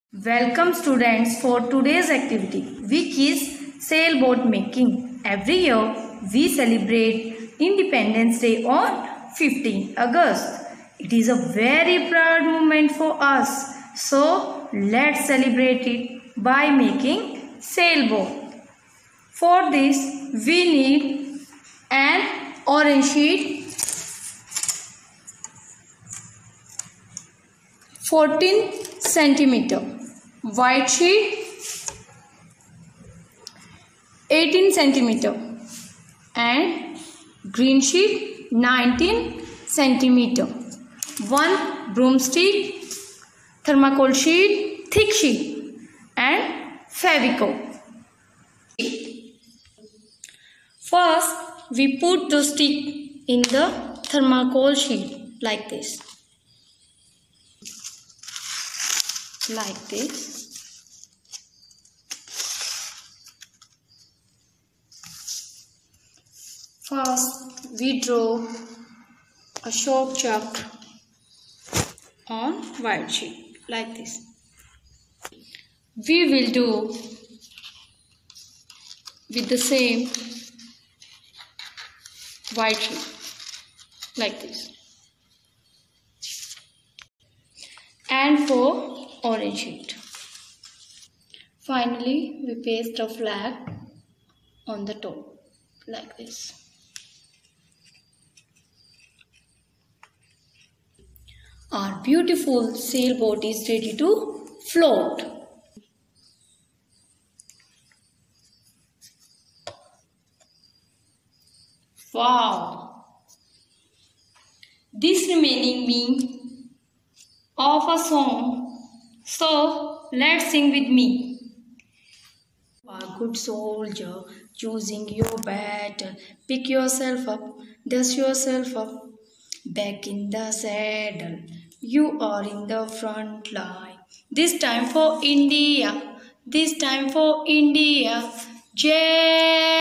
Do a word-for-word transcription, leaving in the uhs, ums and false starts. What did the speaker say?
Welcome students for today's activity which is sailboat making. Every year we celebrate Independence Day on fifteenth August. It is a very proud moment for us. So let's celebrate it by making sailboat. For this we need an orange sheet, fourteen centimeter, white sheet eighteen centimeter and green sheet nineteen centimeter, one broomstick, thermocol sheet, thick sheet and Fevicol. First we put the stick in the thermocol sheet like this. Like this. First we draw a short chuck on white sheet like this. We will do with the same white sheet like this. And for orange sheet. Finally, we paste a flag on the top like this. Our beautiful sailboat is ready to float. Wow! This remaining me of a song. So let's sing with me. A good soldier, choosing your battle, pick yourself up, dust yourself up, back in the saddle. You are in the front line. This time for India, this time for India. Jai